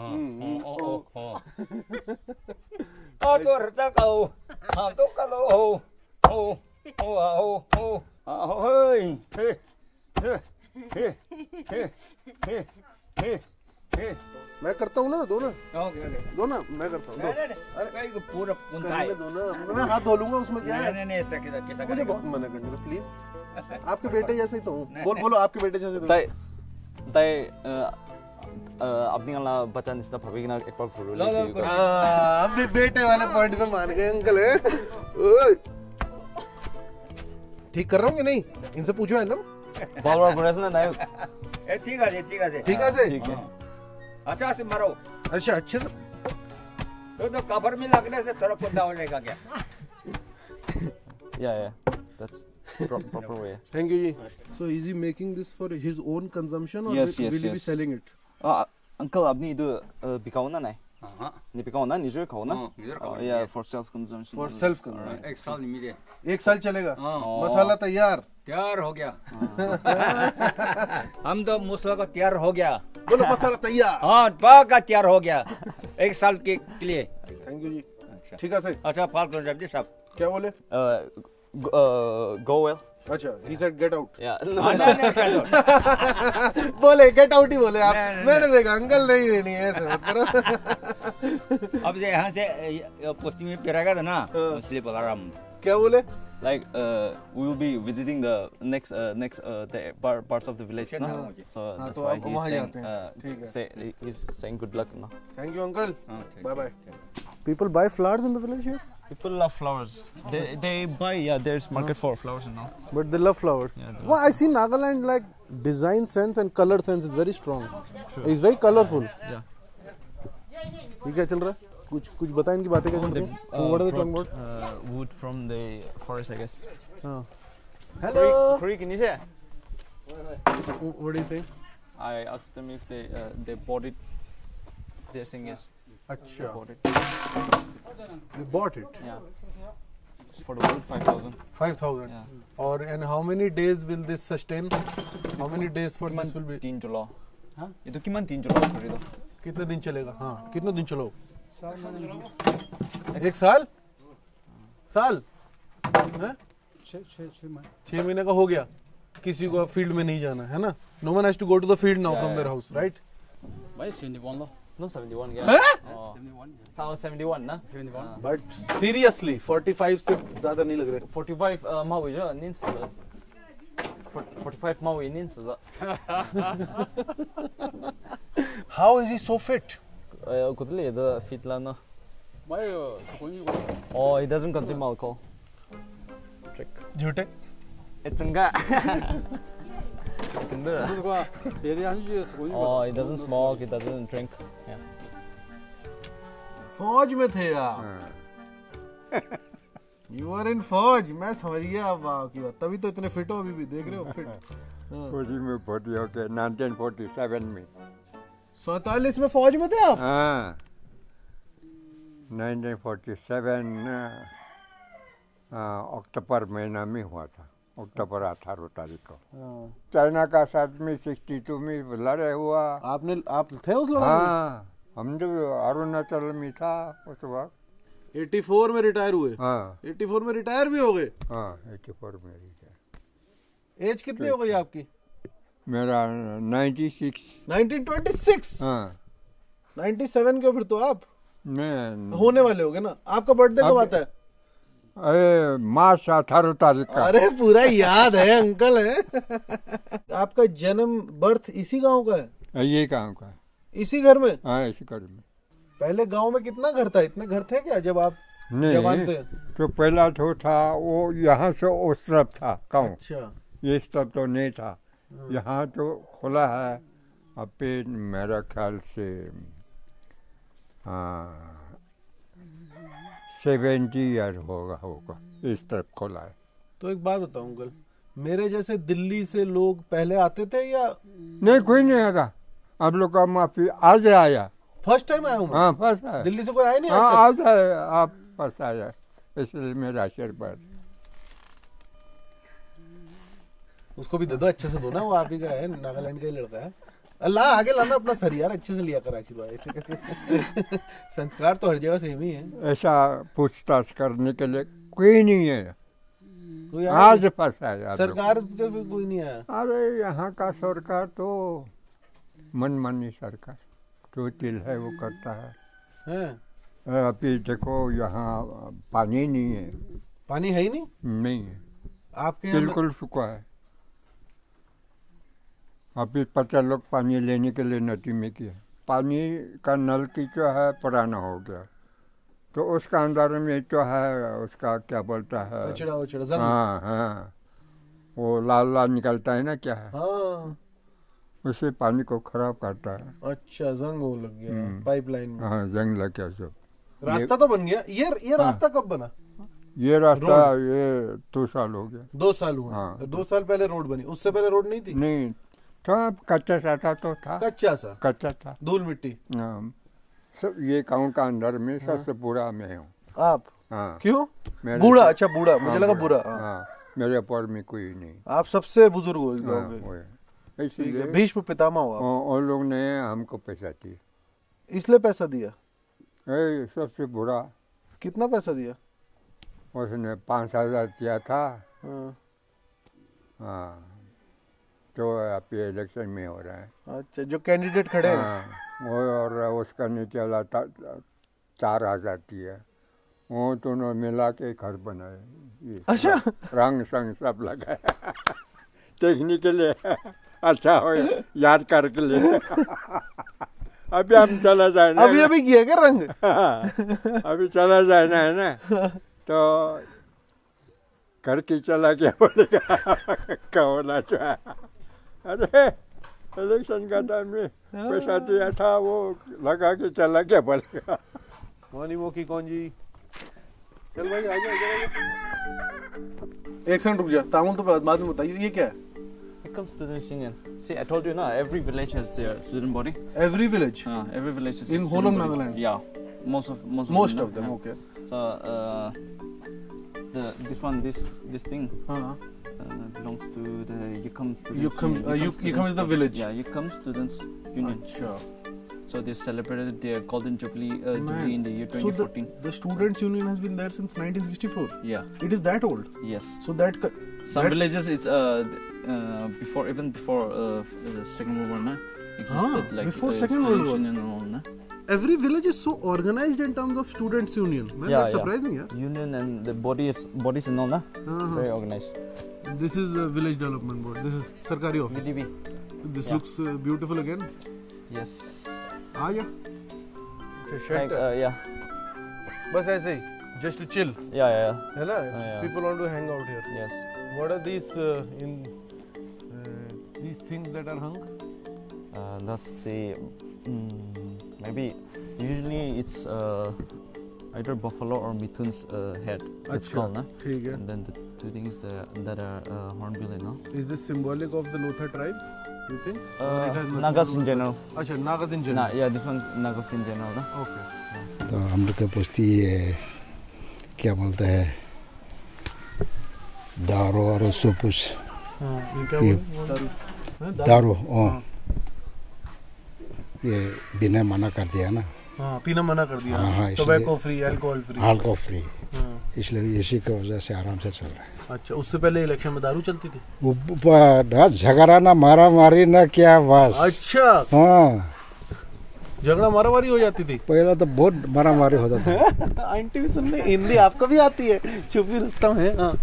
Speaker 5: तो रचा कहो हाँ तो कलो हो हो हो हो हो हो हे हे हे हे हे हे हे
Speaker 1: मैं करता हूँ ना, दो ना,
Speaker 5: ओके ओके
Speaker 1: दो ना, मैं करता हूँ, दो।
Speaker 5: अरे पूरा पुंता है।
Speaker 1: करने दो ना, मैं हाथ धो लूंगा, उसमें क्या है?
Speaker 5: नहीं ऐसा कैसा
Speaker 1: मुझे बहुत मना करने का, प्लीज। आपके बेटे जैसे ही तो हूँ। बोलो आपके बेटे जैसे तो हूँ।
Speaker 2: ताई अपनी वाला बच्चा निस्ता भाभी ना एक बार करो लेके
Speaker 1: अभी बेटे वाले पॉइंट पे मान गए अंकल है। ओए, ठीक कर रहा हूँ कि नहीं? इनसे पूछो है ना।
Speaker 2: बार-बार प्रेस ना नहीं
Speaker 5: ठीक है ठीक है
Speaker 1: ठीक है से?
Speaker 2: ठीक है
Speaker 5: अच्छा से मारो
Speaker 1: अच्छा, अच्छे से।
Speaker 5: तो कवर में लगने से थोड़ा कुंदा हो जाएगा क्या?
Speaker 2: yeah that's proper way.
Speaker 1: Thank you जी। So is he making this for his own consumption or
Speaker 2: Yes,
Speaker 1: will
Speaker 2: yes,
Speaker 1: he be
Speaker 2: yes.
Speaker 1: selling it?
Speaker 2: Uncle अपनी इधर बिकाऊना नहीं
Speaker 5: हाँ
Speaker 2: नहीं बिकाऊना निजर खाऊना
Speaker 5: निजर खाऊना,
Speaker 2: yeah for self consumption
Speaker 1: For self consumption।
Speaker 5: एक साल मिले
Speaker 1: 1 साल चलेगा।
Speaker 5: हाँ।
Speaker 1: मसाला तैयार।
Speaker 5: तैयार हो गया। हम तो मसाला का तैयार हो गया।
Speaker 1: बोलो मसाला तैयार।
Speaker 5: हाँ पक्का तैयार हो गया 1 साल के लिए।
Speaker 1: थैंक यू जी।
Speaker 5: अच्छा
Speaker 1: ठीक है से?
Speaker 5: अच्छा फाल्गुन जब जी साहब
Speaker 1: क्या बोले?
Speaker 2: go well
Speaker 1: अच्छा, he said get out।
Speaker 2: yeah
Speaker 1: बोले गेट आउट ही बोले आप।
Speaker 5: नहीं,
Speaker 1: मैंने देखा अंकल नहीं ऐसे मत करो।
Speaker 5: अब से यहाँ से पोस्टिंग में पिराएगा था ना इसलिए बोला रहा हूँ।
Speaker 1: क्या बोले?
Speaker 2: like we will be visiting the next the parts of the village no? So
Speaker 1: हाँ,
Speaker 2: that's
Speaker 1: तो
Speaker 2: why
Speaker 1: आप
Speaker 2: he's
Speaker 1: वहाँ
Speaker 2: saying
Speaker 1: जाते हैं। ठीक है।
Speaker 2: he's saying good luck no?
Speaker 1: Thank you uncle।
Speaker 5: हाँ, ठीक
Speaker 1: Bye bye। People buy flowers in the village here,
Speaker 2: people love flowers they buy there's market for flowers and all
Speaker 1: but they love flowers।
Speaker 2: Yeah, they
Speaker 1: Well, I see Nagaland like design sense and color sense is very strong। It's very colorful।
Speaker 2: yeah
Speaker 1: ये क्या चल रहा है? कुछ बताएं, इनकी बातें क्या चल रही हैं? What are they talking about?
Speaker 2: wood from the forest I guess
Speaker 1: हाँ। Hello।
Speaker 2: creek in here
Speaker 1: What are you saying?
Speaker 2: I asked them if they bought it they're saying yes
Speaker 1: अच्छा,
Speaker 2: bought it
Speaker 1: we bought it।
Speaker 2: yeah for the wood 5,000
Speaker 1: 5,000।
Speaker 2: yeah
Speaker 1: और and how many days will this sustain? How many days for this will be?
Speaker 2: 3 July Itu kiman tin jolo korido.
Speaker 1: कितने दिन चलेगा? हाँ, कितने दिन चलो? एक साल? साल? हैं? 6 महीने का हो गया. किसी को फील्ड में नहीं जाना है ना? No one has to go to the field now from their house, right?
Speaker 6: भाई 71 लो.
Speaker 2: No 71 क्या?
Speaker 1: हैं?
Speaker 6: 71.
Speaker 2: Sao 71 ना?
Speaker 6: 71.
Speaker 1: But seriously, 45 से ज़्यादा नहीं लग रहे.
Speaker 2: 45 Maui jo nin sa. 45 Maui nin sa.
Speaker 1: How is he so fit?
Speaker 2: Kudli the fit la na.
Speaker 6: भाई सुकून
Speaker 2: Oh, he doesn't consume alcohol. Trick.
Speaker 1: झूठे?
Speaker 2: Etunga. Etungda.
Speaker 6: 그거 내리 한 주에 수고인
Speaker 2: Oh, he doesn't smoke, he doesn't drink. Yeah.
Speaker 1: फौज में थे आप. You were in फौज. मैं समझ गया अब आपकी बात. तभी तो इतने फिट हो अभी भी. देख रहे हो फिट.
Speaker 7: फौजी में भर्ती होके 1947 में
Speaker 1: 47 में फौज में थे आप?
Speaker 7: हाँ 1947 अक्टूबर महीना में हुआ था. अक्टूबर 18 तारीख को. चाइना का साथ में 62 में लड़ाई हुआ.
Speaker 1: आप थे उस लड़ाई में?
Speaker 7: हाँ हम जो अरुणाचल में था उस वक्त.
Speaker 1: 84 में रिटायर हुए.
Speaker 7: हाँ
Speaker 1: 84 में रिटायर भी हो गए.
Speaker 7: हाँ 84 में रिटायर.
Speaker 1: एज कितनी हो गई आपकी?
Speaker 7: मेरा 96.
Speaker 1: 1926.
Speaker 7: हाँ
Speaker 1: 97 के हो फिर तो आप
Speaker 7: मैं
Speaker 1: होने वाले होगे ना. आपका बर्थडे कब आता है?
Speaker 7: अरे मार्च 18 तारीख का.
Speaker 1: अरे पूरा याद है अंकल है. आपका जन्म बर्थ इसी गांव का है?
Speaker 7: ये काम का.
Speaker 1: इसी घर में?
Speaker 7: हाँ इसी घर में.
Speaker 1: पहले गांव में कितना घर था? इतने घर थे क्या जब आप जवान थे?
Speaker 7: तो पहला जो था वो यहाँ से उस तरफ था गाँव.
Speaker 1: अच्छा.
Speaker 7: ये सब तो नहीं था. यहाँ तो खुला है. अब पे मेरा ख्याल से 70 ईयर होगा इस तरफ खुला है.
Speaker 1: तो एक बात बताऊं अंकल, मेरे जैसे दिल्ली से लोग पहले आते थे या?
Speaker 7: नहीं कोई नहीं आया. आप लोग का माफी आज आया.
Speaker 1: फर्स्ट टाइम आया हूँ मैं.
Speaker 7: हाँ फर्स्ट आया.
Speaker 1: दिल्ली से कोई आया नहीं
Speaker 7: हाँ
Speaker 1: आज तक?
Speaker 7: आज आया. आप फर्स्ट आया इसलिए मेरा आशीर्वाद.
Speaker 1: उसको भी दे दो, अच्छे से दो ना. वो आप ही का है, नागालैंड का ही लड़का है. अल्लाह आगे लाना अपना सर यार, अच्छे से लिया कर आशीर्वाद. संस्कार तो हर जगह सेम ही है.
Speaker 7: ऐसा पूछताछ करने के लिए कोई नहीं है.
Speaker 1: कोई आया
Speaker 7: आज
Speaker 1: नहीं?
Speaker 7: फंसा है.
Speaker 1: सरकार के भी कोई नहीं आया?
Speaker 7: अरे यहाँ का सरकार तो मनमानी सरकार. जो दिल है वो करता है.
Speaker 1: हैं?
Speaker 7: अभी देखो यहाँ पानी नहीं है.
Speaker 1: पानी है ही नहीं?
Speaker 7: नहीं है.
Speaker 1: आपके यहाँ
Speaker 7: बिल्कुल सूखा है. अभी 50 लोग पानी लेने के लिए नदी में किया. पानी का नल की जो है पुराना हो गया. तो उसका अंदर में जो है उसका क्या बोलता है?
Speaker 1: कचड़ा जंग.
Speaker 7: हाँ हाँ वो लाल लाल निकलता है ना क्या है.
Speaker 1: हाँ
Speaker 7: उससे पानी को खराब करता है.
Speaker 1: अच्छा जंग हो लग गया पाइपलाइन में.
Speaker 7: हाँ जंग लग गया सब.
Speaker 1: रास्ता तो बन गया. ये रास्ता कब बना?
Speaker 7: ये रास्ता ये 2 साल हो गया.
Speaker 1: 2 साल हुआ.
Speaker 7: हाँ।
Speaker 1: 2 साल पहले रोड बनी. उससे पहले रोड नहीं थी?
Speaker 7: नहीं तो अब कच्चा सा तो था.
Speaker 1: कच्चा सा.
Speaker 7: कच्चा था.
Speaker 1: धूल मिट्टी.
Speaker 7: हाँ सब ये गाँव का अंदर में सबसे बुरा मैं हूँ.
Speaker 1: आप?
Speaker 7: हाँ
Speaker 1: क्यों?
Speaker 7: मेरे-
Speaker 1: बूढ़ा? अच्छा बूढ़ा. मुझे
Speaker 7: हाँ,
Speaker 1: लगा बुरा.
Speaker 7: हाँ मेरे ऊपर में कोई नहीं.
Speaker 1: आप सबसे बुजुर्ग हो इस
Speaker 7: हाँ,
Speaker 1: गाँव के.
Speaker 7: वो है.
Speaker 1: ठीक है.
Speaker 7: इसलिए
Speaker 1: भीष्म पितामह हो आप.
Speaker 7: उन लोग ने हमको पैसा दिया.
Speaker 1: इसलिए पैसा दिया?
Speaker 7: सबसे बुरा
Speaker 1: कितना पैसा दिया?
Speaker 7: उसने 5,000 दिया था.
Speaker 1: हाँ.
Speaker 7: हाँ जो अभी इलेक्शन में हो रहा है.
Speaker 1: अच्छा जो कैंडिडेट खड़े हैं.
Speaker 7: हाँ वो और उसका निचला 4,000 दिया. वो दोनों मिला के घर बनाए. ये
Speaker 1: अच्छा.
Speaker 7: रंग संग सब लगाया. देखने के लिए अच्छा हो याद करके लिए. अभी हम चला जाए ना.
Speaker 1: अभी किया क्या रंग?
Speaker 7: अभी चला जाए ना है ना तो घर की चला गया बोलेगा कहोना जो है. अरे इलेक्शन का टाइम में पैसा दिया था वो लगा के चला गया बोलेगा.
Speaker 1: कौन जी. चल भाई आ जा. एक सेकंड रुक जा. तामुल तो बाद में बताइए. ये क्या है?
Speaker 2: Here comes student union. See, I told you now, every village has their student body.
Speaker 1: Every village?
Speaker 2: Every village has
Speaker 1: In whole of
Speaker 2: student body.
Speaker 1: Nagaland?
Speaker 2: Yeah, most of
Speaker 1: Most of them.
Speaker 2: yeah.
Speaker 1: Okay.
Speaker 2: So this thing belongs to the Yukam students.
Speaker 1: Yukam is the village.
Speaker 2: Yeah, Yukam Students Union.
Speaker 1: Sure.
Speaker 2: So they celebrated their golden jubilee in the year 2014.
Speaker 1: So the students union has been there since 1964.
Speaker 2: Yeah.
Speaker 1: It is that old.
Speaker 2: Yes.
Speaker 1: So that
Speaker 2: Some villages it's before the Second World War na existed like
Speaker 1: before Second World War.
Speaker 2: Union and all na.
Speaker 1: Every village is so organized in terms of students union. Man,
Speaker 2: Yeah,
Speaker 1: that's
Speaker 2: yeah.
Speaker 1: surprising, yeah.
Speaker 2: Union and the bodies and all na. Very organized.
Speaker 1: This is a village development board. This is Sarkari office.
Speaker 2: VDB.
Speaker 1: This
Speaker 2: Yeah.
Speaker 1: looks beautiful again.
Speaker 2: Yes.
Speaker 1: Yeah. It's a
Speaker 2: Like,
Speaker 1: shelter.
Speaker 2: yeah.
Speaker 1: बस ऐसे ही, just to chill,
Speaker 2: Yeah.
Speaker 1: है ना?
Speaker 2: yeah.
Speaker 1: People want to hang out here.
Speaker 2: Yes.
Speaker 1: What are these these things that are hung?
Speaker 2: That's the maybe usually it's either buffalo or mithun's head. It's
Speaker 1: अच्छा,
Speaker 2: called na.
Speaker 1: ठीक है.
Speaker 2: And then the two things that are hornbill, you know.
Speaker 1: Is this symbolic of the Lotha tribe? You think? Or it has nothing
Speaker 2: Nagas
Speaker 1: to do
Speaker 2: in
Speaker 1: with-
Speaker 2: general.
Speaker 1: अच्छा, Nagas in general.
Speaker 2: Yeah, this one's Nagas in general na.
Speaker 1: Okay.
Speaker 8: तो हम लोग के पुश्ती ये क्या बोलते हैं दारू और सुपुस
Speaker 1: हाँ, ये क्या
Speaker 8: ये-
Speaker 1: बोले?
Speaker 8: दारू ये बिना मना कर दिया ना
Speaker 1: हाँ, पीना मना कर दिया.
Speaker 8: हाँ, इसलिए-
Speaker 1: Tobacco free, alcohol free.
Speaker 8: Alcohol free
Speaker 1: हाँ.
Speaker 8: इसलिए इसी की वजह से आराम से चल रहा है
Speaker 1: अच्छा, उससे पहले इलेक्शन में दारू चलती थी.
Speaker 8: ना झगड़ा ना मारा मारी ना क्या बस
Speaker 1: अच्छा,
Speaker 8: हाँ
Speaker 1: झगड़ा मारामारी हो जाती थी.
Speaker 8: पहला तो बहुत मारा मारी होता था
Speaker 1: आंटी भी सुन ले, हिंदी आपको भी आती है. छुपी रुस्तम है. हाँ.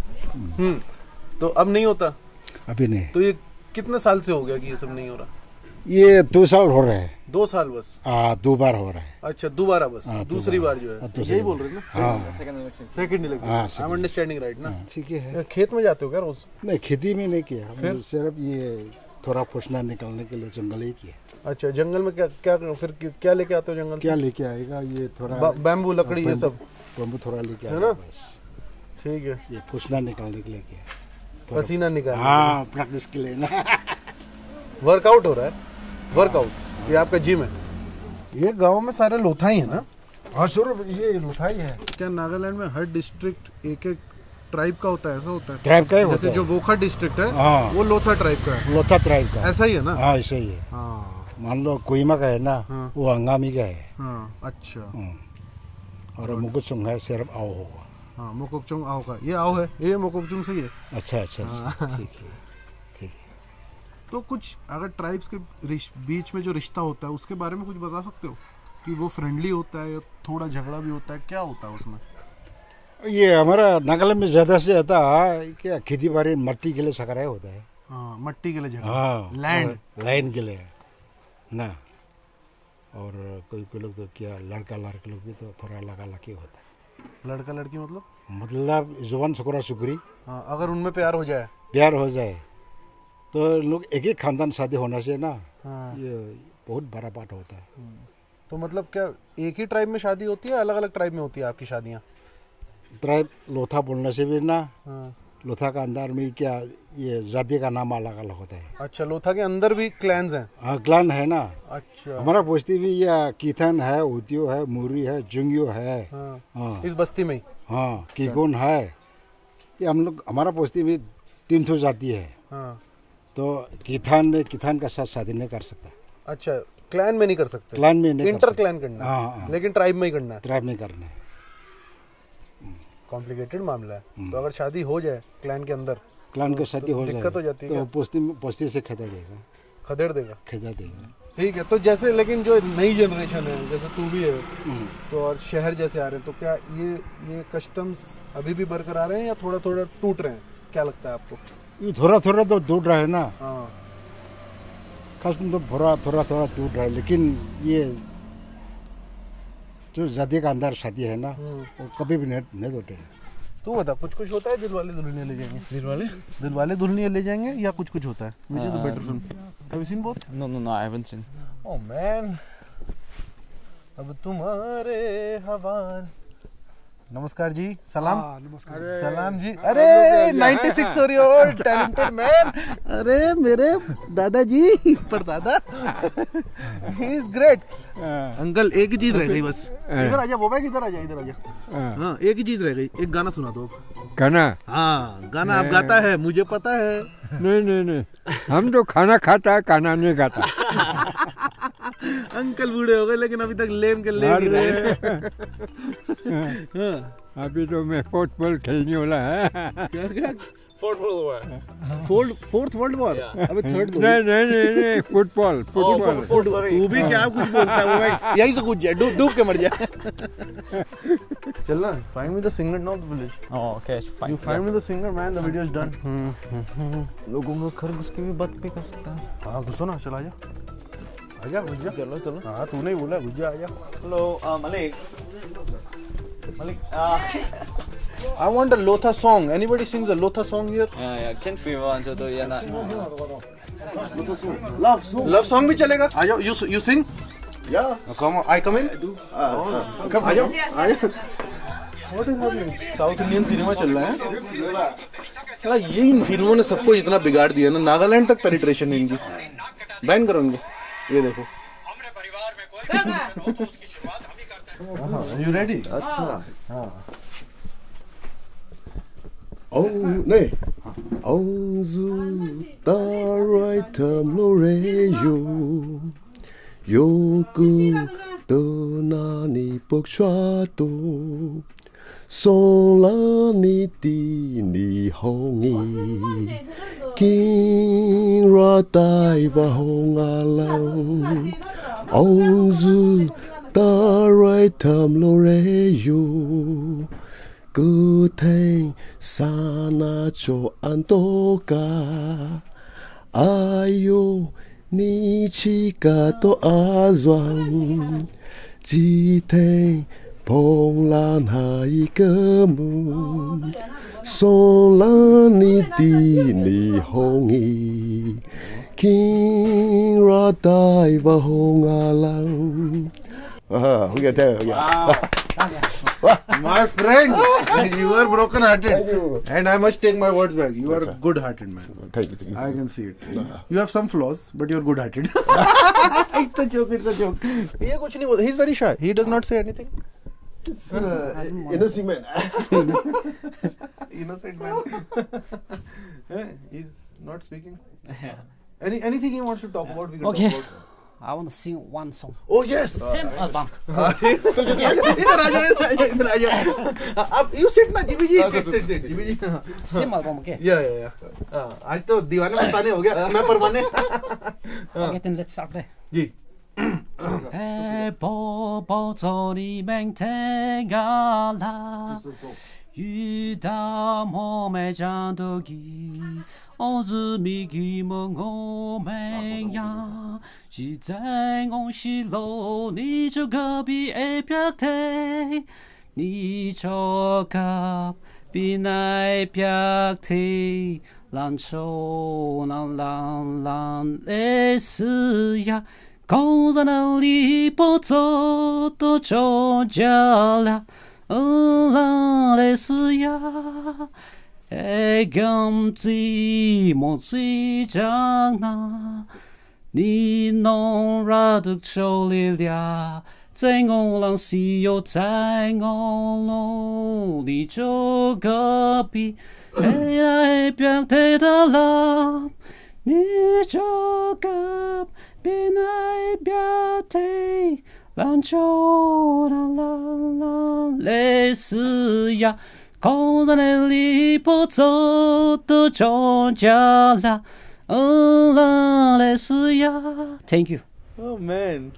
Speaker 1: तो अब नहीं होता.
Speaker 8: अभी नहीं
Speaker 1: तो ये कितने साल से हो गया कि ये सब नहीं हो रहा?
Speaker 8: ये 2 साल हो रहे हैं
Speaker 1: 2 साल बस.
Speaker 8: 2 बार हो रहा है
Speaker 1: अच्छा, दोबारा बस.
Speaker 8: हाँ,
Speaker 1: दूसरी
Speaker 8: दोबारा.
Speaker 1: बार जो है.
Speaker 8: हाँ, दूसरी
Speaker 1: यही
Speaker 8: बार.
Speaker 1: बोल रहे हैं ना?
Speaker 8: हाँ
Speaker 2: Second election.
Speaker 1: Second election.
Speaker 8: हाँ,
Speaker 1: I am
Speaker 8: second.
Speaker 1: Understanding right ना?
Speaker 8: ठीक है
Speaker 1: खेत में जाते हो क्या रोज?
Speaker 8: नहीं खेती में नहीं किया
Speaker 1: फिर?
Speaker 8: हमने सिर्फ ये थोड़ा फुसना निकालने के लिए जंगल ही किया
Speaker 1: अच्छा, जंगल में क्या फिर क्या लेके आते हो जंगल
Speaker 8: क्या
Speaker 1: से?
Speaker 8: लेके आएगा ये थोड़ा
Speaker 1: बैम्बू लकड़ी ये सब.
Speaker 8: बम्बू थोड़ा लेके
Speaker 1: है
Speaker 8: आएगा
Speaker 1: ना?
Speaker 8: बस
Speaker 1: ठीक है.
Speaker 8: ये फुसना निकालने के लिए किया थोड़ा-
Speaker 1: पसीना निकाल.
Speaker 8: हाँ प्रैक्टिस के लिए ना
Speaker 1: वर्कआउट हो रहा है. वर्कआउट. ये आपका जिम है. ये गांव में सारे लोथाई है ना?
Speaker 8: हाँ शुरू ये लुथाई है
Speaker 1: क्या नागालैंड में हर डिस्ट्रिक्ट एक ट्राइब का होता है? ऐसा होता है
Speaker 8: ट्राइब का ही होता
Speaker 1: जैसे
Speaker 8: है
Speaker 1: जो वोखा डिस्ट्रिक्ट है
Speaker 8: हाँ।
Speaker 1: वो लोथा ट्राइब का है.
Speaker 8: लोथा ट्राइब का
Speaker 1: ऐसा ही है ना?
Speaker 8: हाँ ऐसा ही है
Speaker 1: हाँ.
Speaker 8: मान लो कोहिमा का है ना
Speaker 1: हाँ।
Speaker 8: वो अंगामी का है
Speaker 1: हाँ. अच्छा.
Speaker 8: और मुकुट है सिर्फ आओ होगा
Speaker 1: हाँ, मोकोकचुंग आओ का. ये आओ है, ये मोकोकचुंग से ही है.
Speaker 8: अच्छा अच्छा ठीक है
Speaker 1: तो कुछ अगर ट्राइब्स के बीच में जो रिश्ता होता है उसके बारे में कुछ बता सकते हो कि वो फ्रेंडली होता है या थोड़ा झगड़ा भी होता है? क्या होता है उसमें?
Speaker 8: ये हमारा नागालैंड में ज़्यादा से ज़्यादा क्या खेती बाड़ी मट्टी के लिए सकराय होता है
Speaker 1: हाँ, मट्टी के लिए झगड़ा.
Speaker 8: हाँ
Speaker 1: लैंड
Speaker 8: के लिए ना और कोई लोग तो क्या लड़का लोग भी तो थोड़ा लगा लकी होता है
Speaker 1: लड़का लड़की
Speaker 8: मतलब जुबान छोकरा छोकरी
Speaker 1: हाँ, अगर उनमें प्यार हो जाए
Speaker 8: तो लोग एक ही खानदान शादी होना चाहिए ना
Speaker 1: हाँ.
Speaker 8: ये बहुत बड़ा बात होता है
Speaker 1: तो मतलब क्या एक ही ट्राइब में शादी होती है, अलग अलग ट्राइब में होती है आपकी शादियाँ?
Speaker 8: ट्राइब लोथा बोलने से भी ना
Speaker 1: हाँ.
Speaker 8: लोथा का अंदर में क्या ये जाति का नाम अलग अलग होता है
Speaker 1: अच्छा, लोथा के अंदर भी क्लैंस हैं?
Speaker 8: हाँ क्लान है ना
Speaker 1: अच्छा.
Speaker 8: हमारा बस्ती भी या कीथन है उतियो है मुरी है जुंगियो है
Speaker 1: हाँ.
Speaker 8: हाँ
Speaker 1: इस बस्ती में ही?
Speaker 8: हाँ कीगोन है ये हम लोग हमारा बस्ती में 300 जाति है
Speaker 1: हाँ.
Speaker 8: तो किथान का साथ शादी नहीं कर सकता
Speaker 1: अच्छा, क्लैन में नहीं कर सकते?
Speaker 8: क्लान में नहीं
Speaker 1: इंटर क्लैन करना है.
Speaker 8: हाँ
Speaker 1: लेकिन ट्राइब में ही करना है.
Speaker 8: ट्राइब में करना है
Speaker 1: कॉम्प्लिकेटेड मामला है. तो अगर शादी हो जाए क्लैन के अंदर
Speaker 8: क्लान की शादी हो जाए
Speaker 1: दिक्कत हो जाती है
Speaker 8: तो बस्ती से खरीदा देगा
Speaker 1: खदेड़ देगा.
Speaker 8: ठीक
Speaker 1: है. तो जैसे लेकिन जो नई जनरेशन है जैसे तू भी है तो और शहर जैसे आ रहे हैं तो क्या ये कस्टम्स अभी भी बरकरार हैं या थोड़ा थोड़ा टूट रहे हैं? क्या लगता है आपको?
Speaker 8: ये थोड़ा थोड़ा तो टूट रहा है ना
Speaker 1: हाँ.
Speaker 8: कस्टम तो थोड़ा टूट रहा है लेकिन ये जो जाति का अंदर शादी है ना वो कभी भी नहीं टूटे.
Speaker 1: तू बता, कुछ होता है दिलवाले दुल्हनिया ले जाएंगे? दिलवाले दुल्हनिया ले जाएंगे या कुछ होता है? मुझे तो बेटर सुन. Have you seen both?
Speaker 2: No, I haven't seen.
Speaker 1: Oh man. अब तुम्हारे हवाल नमस्कार जी, सलाम।
Speaker 8: नमस्कार।
Speaker 1: सलाम जी। अरे 96 हो रही ओल्ड टैलेंटेड मैन। अरे मेरे दादाजी परदादा, ही इज ग्रेट। अंकल एक ही चीज रह गई बस, इधर आजा वो भाई, इधर आजा, इधर आजा। हाँ एक ही चीज रह गई, एक गाना सुना दो।
Speaker 7: गाना?
Speaker 1: हाँ गाना आप गाता है मुझे पता है।
Speaker 7: नहीं, हम तो खाना खाता है, खाना नहीं खाता।
Speaker 1: अंकल बूढ़े हो गए लेकिन अभी तक लेम के लेम ही रहे।
Speaker 7: अभी तो मैं फुटबॉल खेलने वाला है।
Speaker 1: क्या?
Speaker 2: Fourth World War.
Speaker 1: Fourth world war? अबे थर्ड।
Speaker 7: नहीं, फुटबॉल।
Speaker 1: तू भी क्या कुछ बोलता है वो भाई, यहीं से कूद जाए, डूब के मर जाए। चलना, find me the singer, not the village.
Speaker 2: Oh, okay, fine.
Speaker 1: You find me the singer, man. The video is done.
Speaker 2: लोगों का खरगोश की भी बात भी कर सकता है।
Speaker 1: हाँ घुसो ना, चल आजा, आजा घुस जा।
Speaker 2: चलो।
Speaker 1: हाँ तूने ही बोला घुस जा, आजा।
Speaker 2: Hello, Malik.
Speaker 1: I want a Lotha song. Anybody sings a Lotha song here?
Speaker 2: Yeah, can feel one so yeah na.
Speaker 1: Love song भी चलेगा। आ जाओ, you sing? Yeah. Come on, I come in? I do. Come, आ जाओ। What is happening? South Indian cinema चल रहा है। हाँ ये इन फिल्मों ने सबको इतना बिगाड़ दिया ना, नागालैंड तक पेनिट्रेशन है इनकी। बैन करो इनको, ये देखो। You ready? अच्छा। हाँ।
Speaker 3: 네. 엉수 따라이탐 노래요. 요구 떠나니 복샤도 솔라니 띠니 홍이 긴라다이바 홍알랑 엉수 따라이탐 노래요. cứ thấy xa na cho an tô cả ayo ni chi cả to a doang chỉ thấy phong lan hai cơ mùng son lan ni ti ni hong y kinh ra tai và hong a lang không nghe theo
Speaker 1: My friend, you are broken-hearted, and I must take my words back. You are a good-hearted man.
Speaker 3: Thank you.
Speaker 1: I can see it. You have some flaws, but you are good-hearted. It's a joke. ये कुछ नहीं बोलता. He's very shy. He does not say anything.
Speaker 3: Innocent man.
Speaker 1: Innocent man. He's not speaking. Anything he wants to talk about, we can
Speaker 6: Okay.
Speaker 1: talk about.
Speaker 6: I want to sing one song.
Speaker 1: Oh yes.
Speaker 6: Same album.
Speaker 1: इधर आ जा. अब you sit ना जीबी जी. Sit जीबी जी.
Speaker 6: Same album, okay?
Speaker 1: Yeah. आज तो दीवाने मस्ताने हो गया. मैं परवाने.
Speaker 6: Okay, then let's start there.
Speaker 1: Ji.
Speaker 6: 해보보 저리 맹태가라 유다 몸에 잔독이 어즈미 기멍오맹야 지쟁옹실로 니조갑이 애벽태 니조갑 비나이 벽태 란초난란란 레스야 고산을 리포서 또 조절라 레스야 애겸지 못지장나 니노라득 졸리랴 在我浪西游，在我路你就隔壁，哎呀，别太大了，你就隔壁那别太，篮球啦啦啦，类似呀，靠在那里不走的就家啦，啦，类似呀 ，Thank you.
Speaker 1: Oh man.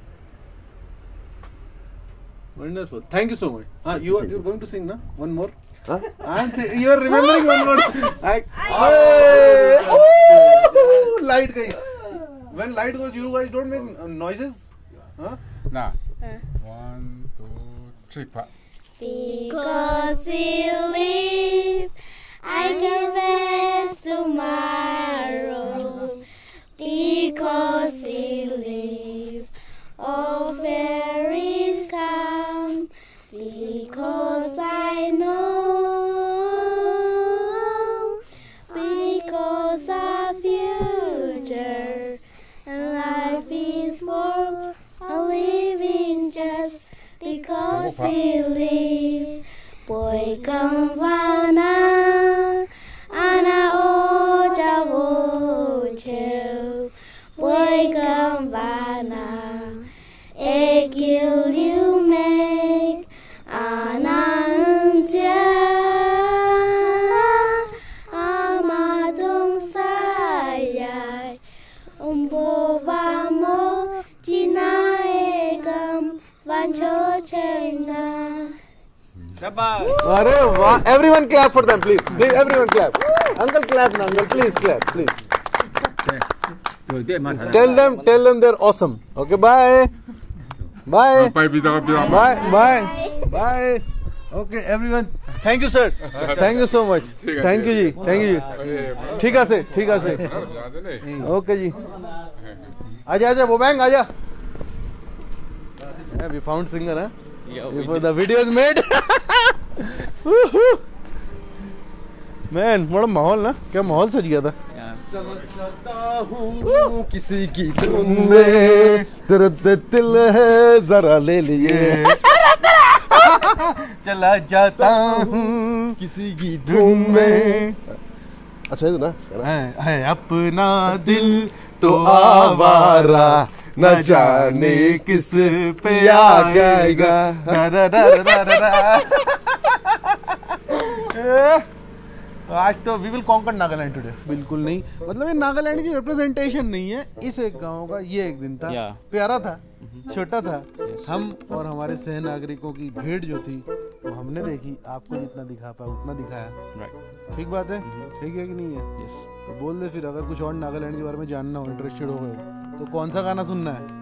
Speaker 1: Wonderful. Thank you so much. You're going to sing, na? One more?
Speaker 3: Huh?
Speaker 1: You are remembering one more. Light gayi. When light goes, you guys don't make noises? Huh?
Speaker 8: Nah. 1, 2, 3, 4.
Speaker 9: Because we live, I can face tomorrow. Because we live, all fairies come. Because because he lives. Boy Gambana, Ana Oja Wocho. Boy Gambana, Egil you make Anantia. Amadong Sayai, Umbovamo, Jinaegam, Vancho Chenga.
Speaker 1: अरे वाह, everyone clap for them please, please everyone clap. Uncle clap now, uncle please clap, please. Tell them they're awesome. Okay, bye. Bye. Bye. Okay, everyone. Thank you, sir. Thank you so much. Thank you, ji. Thank you. ठीक है से. Okay, जी. आजा, Bobang, आजा. Yeah, we found singer, huh? Before the video is made. Man, बड़ा माहौल ना? क्या माहौल सज गया था?
Speaker 3: चलता हूँ किसी की धुन में, दर्द दिल है जरा ले लिए।
Speaker 1: चला जाता हूँ
Speaker 3: किसी की धुन में। अच्छा है ना?
Speaker 1: है अपना दिल
Speaker 3: तो आवारा न जाने किस पे आ जाएगा।
Speaker 1: आज तो we will conquer Nagaland today. बिल्कुल नहीं, मतलब ये नागालैंड की रिप्रेजेंटेशन नहीं है इस एक गांव का। ये एक दिन था, प्यारा था, छोटा था। हम और हमारे सह नागरिकों की भीड़ जो थी वो हमने देखी। आपको जितना दिखा पाया उतना दिखाया। ठीक बात है, ठीक है कि नहीं है? तो बोल दे फिर, अगर कुछ और नागालैंड के बारे में जानना हो, इंटरेस्टेड हो गए तो कौन सा गाना सुनना है?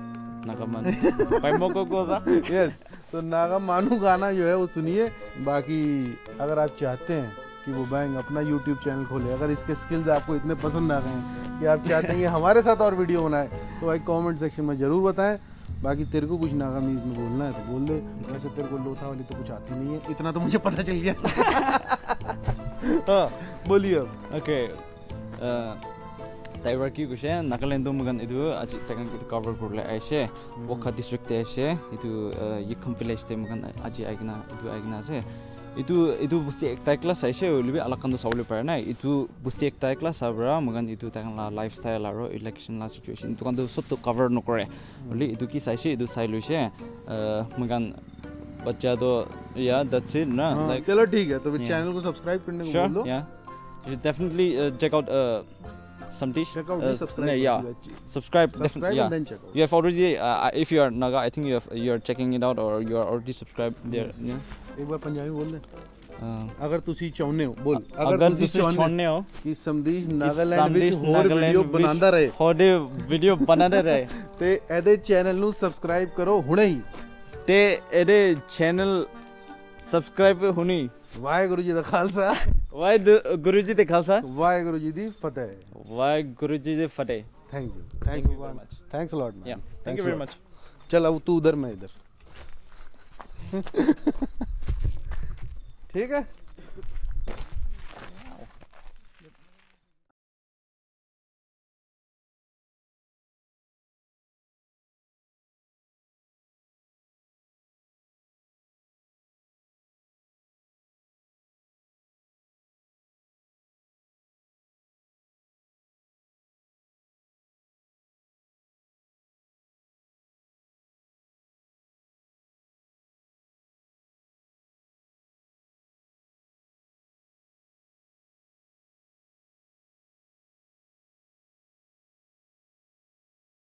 Speaker 1: यस, तो नागा मानू गाना जो है वो सुनिए। बाकी अगर आप चाहते हैं कि वो बैंग अपना YouTube चैनल खोले, अगर इसके स्किल्स आपको इतने पसंद आ गए हैं कि आप चाहते हैं हमारे साथ और वीडियो बनाए, तो भाई कमेंट सेक्शन में ज़रूर बताएं। बाकी तेरे को कुछ नागामीज में बोलना है तो बोल दे। वैसे तेरे को लोथा वाली तो कुछ आती नहीं है, इतना तो मुझे पता चल गया। हाँ बोलिए अब।
Speaker 2: ओके, ताइवर की कुछ है नागालैंड तो मगन इधर आज तक कवर कर ले ऐसे वोखा डिस्ट्रिक्ट ऐसे इधर ये कंप्लेक्स थे मगन आज आएगा इधर से itu busi ekta class aise olibi alakan do sawle pare na itu busi ekta class abra magan itu takan la lifestyle aro election la situation itu kan do sob to cover no kore oli itu ki saise itu sai loise magan bachcha do yeah that's it na
Speaker 1: like chalo theek hai to channel ko subscribe karne ko bol do
Speaker 2: yeah you should definitely check out Samtish, subscribe definitely,
Speaker 1: and then check out.
Speaker 2: You have already if you are Naga, I think you are checking it out or you are already subscribed there. Yeah.
Speaker 1: एक बार पंजाबी बोल दे। अगर तुसी चाहने हो बोल, अगर तुसी चाहने हो कि समदीश नागालैंड विच होर वीडियो बनांदा रहे,
Speaker 2: होरे वीडियो बनांदा रहे,
Speaker 1: ते एदे चैनल नु सब्सक्राइब करो हुणे ही।
Speaker 2: ते एदे चैनल सब्सक्राइब हुनी।
Speaker 1: वाहेगुरु जी दा खालसा,
Speaker 2: वाहेगुरु जी दा खालसा,
Speaker 1: वाहेगुरु जी दी फतेह,
Speaker 2: वाहेगुरु जी दी फतेह।
Speaker 1: Thank you very much, thanks a lot man.
Speaker 2: Thank you very much.
Speaker 1: चल अब तू उधर, मैं इधर। ठीक है।